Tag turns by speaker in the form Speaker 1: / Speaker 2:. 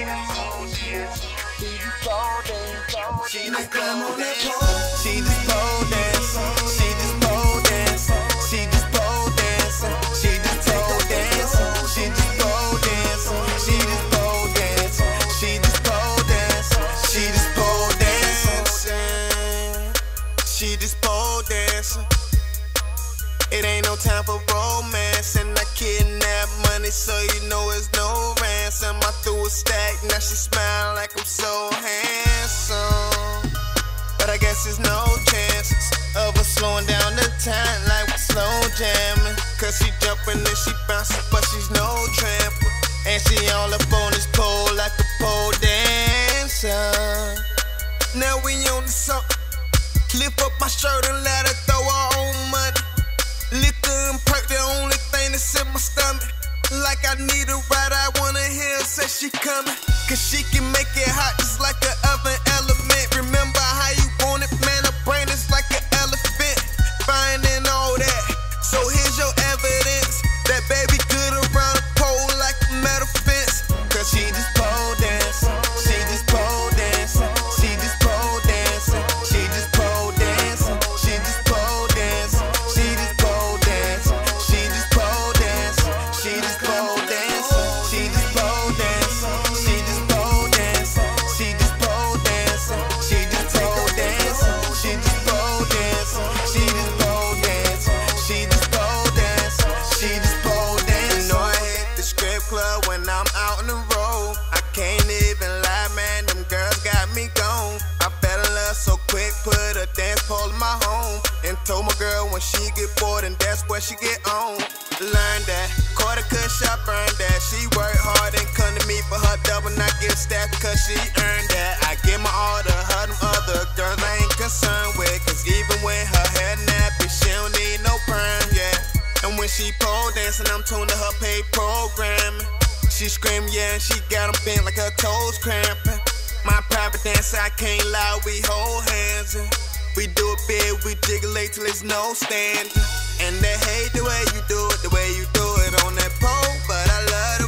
Speaker 1: She just come on that pole. She just pole dancing. She just pole dancing. She just pole dancing. She just pole dancing. She just pole dancing. She just pole dancing. She just pole dancing. She just pole dancing. She just pole dancing. It ain't no time for romance, and I kidnap money, so you know it's no ransom. I threw a stack, now she smile like I'm so handsome. But I guess there's no chances of us slowing down the time like we're slow jamming. Cause she jumping and she bouncing, but she's no tramper. And she all up on this pole like a pole dancer. Now we on the song. Lift up my shirt and let her throw her own money. Liquor and perk, the only thing that's in my stomach. Like I need a ride, I wanna hear her say she coming. Cause she can make it hot just like an oven element. Remember how you want it, man, her brain is like an elephant. Finding all that, so here's your evidence. That baby good around the pole like a metal fence. Cause she just pole dancing. She just pole dancing. She just pole dancing. She just pole dancing. She just pole dancing. She just pole dancing. She just pole dancing. She just pole dancing. She just pole dancing. She just pole dancing. She just pole dancing. She just pole dancing. She just pole dancing. She just pole dancing. She just pole dancing. She just pole dancing. You know I hit the strip club when I'm out on the road. I can't even lie, man, them girls got me gone. I fell in love so quick, put a dance pole in my home. And told my girl when she get bored, and that's where she get on. Learn that, quarter cush, I earned that. She work hard and come to me for her double, not get stacked cause she earned that. I give my all to her, them other girls I ain't concerned with. Cause even when her hair nappy, she don't need no perm, yeah. And when she pole dancing, I'm tuned to her paid programming. She scream, yeah, and she got them bent like her toes cramping. My private dancer, I can't lie, we hold hands and we do it big, we jiggle it till there's no standing. And they hate the way you do it, the way you do it on that pole, but I love the